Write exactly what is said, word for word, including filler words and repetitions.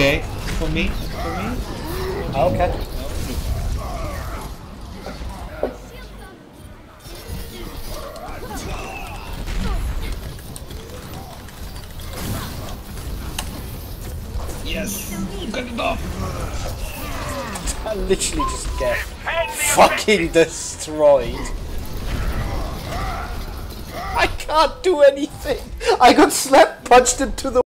Okay, for me, for me. Okay. Yes, got it off. I literally just get fucking destroyed. I can't do anything. I got slap punched into the